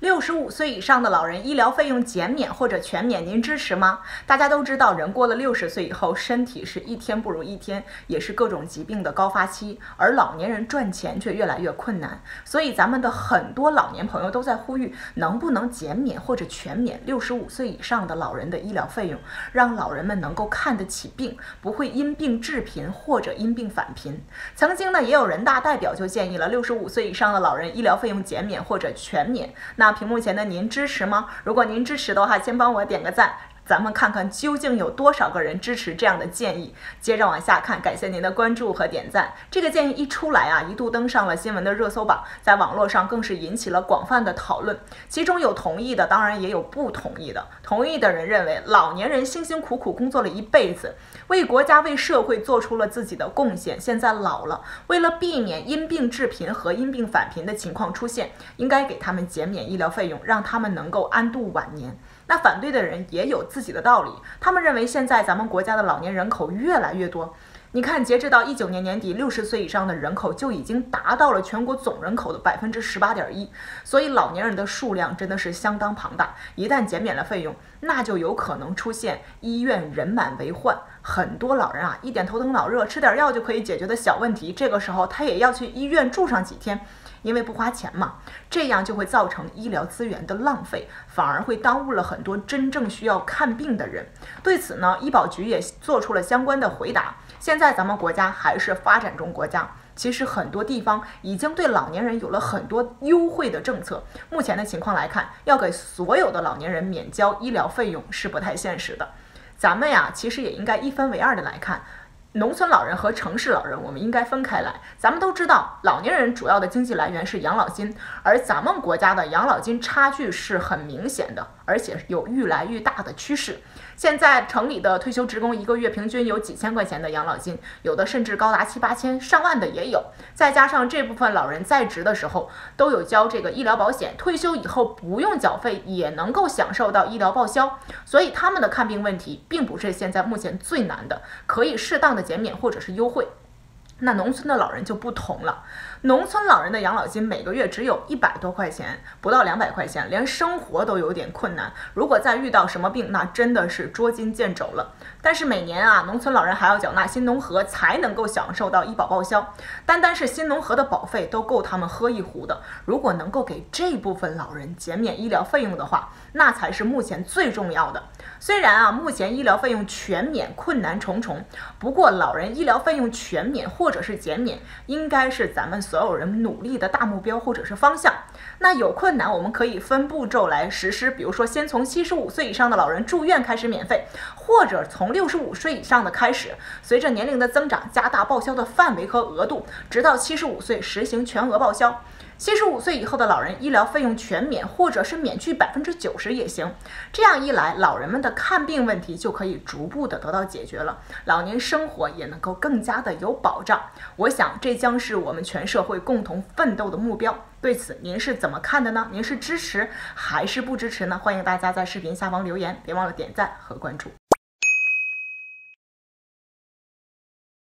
65岁以上的老人医疗费用减免或者全免，您支持吗？大家都知道，人过了60岁以后，身体是一天不如一天，也是各种疾病的高发期，而老年人赚钱却越来越困难。所以咱们的很多老年朋友都在呼吁，能不能减免或者全免65岁以上的老人的医疗费用，让老人们能够看得起病，不会因病致贫或者因病返贫。曾经呢，也有人大代表就建议了65岁以上的老人医疗费用减免或者全免。那屏幕前的您支持吗？如果您支持的话，先帮我点个赞，咱们看看究竟有多少个人支持这样的建议。接着往下看，感谢您的关注和点赞。这个建议一出来啊，一度登上了新闻的热搜榜，在网络上更是引起了广泛的讨论。其中有同意的，当然也有不同意的。同意的人认为，老年人辛辛苦苦工作了一辈子，为国家为社会做出了自己的贡献，现在老了，为了避免因病致贫和因病返贫的情况出现，应该给他们减免医疗费用，让他们能够安度晚年。那反对的人也有自己的道理，他们认为现在咱们国家的老年人口越来越多。你看，截止到19年年底，60岁以上的人口就已经达到了全国总人口的18.1%，所以老年人的数量真的是相当庞大。一旦减免了费用，那就有可能出现医院人满为患。很多老人啊，一点头疼脑热，吃点药就可以解决的小问题，这个时候他也要去医院住上几天。因为不花钱嘛，这样就会造成医疗资源的浪费，反而会耽误了很多真正需要看病的人。对此呢，医保局也做出了相关的回答。现在咱们国家还是发展中国家，其实很多地方已经对老年人有了很多优惠的政策。目前的情况来看，要给所有的老年人免交医疗费用是不太现实的。咱们呀，其实也应该一分为二的来看。农村老人和城市老人，我们应该分开来。咱们都知道，老年人主要的经济来源是养老金，而咱们国家的养老金差距是很明显的，而且有愈来愈大的趋势。现在城里的退休职工一个月平均有几千块钱的养老金，有的甚至高达7、8千、上万的也有。再加上这部分老人在职的时候都有交这个医疗保险，退休以后不用缴费也能够享受到医疗报销，所以他们的看病问题并不是现在目前最难的，可以适当的减免或者是优惠。那农村的老人就不同了，农村老人的养老金每个月只有100多块钱，不到200块钱，连生活都有点困难。如果再遇到什么病，那真的是捉襟见肘了。但是每年啊，农村老人还要缴纳新农合，才能够享受到医保报销。单单是新农合的保费都够他们喝一壶的。如果能够给这部分老人减免医疗费用的话，那才是目前最重要的。虽然啊，目前医疗费用全免困难重重，不过老人医疗费用全免或者是减免，应该是咱们所有人努力的大目标或者是方向。那有困难，我们可以分步骤来实施，比如说先从75岁以上的老人住院开始免费，或者从65岁以上的开始，随着年龄的增长，加大报销的范围和额度，直到75岁实行全额报销。75岁以后的老人医疗费用全免，或者是免去90%也行。这样一来，老人们的看病问题就可以逐步的得到解决了，老年生活也能够更加的有保障。我想这将是我们全社会共同奋斗的目标。对此您是怎么看的呢？您是支持还是不支持呢？欢迎大家在视频下方留言，别忘了点赞和关注。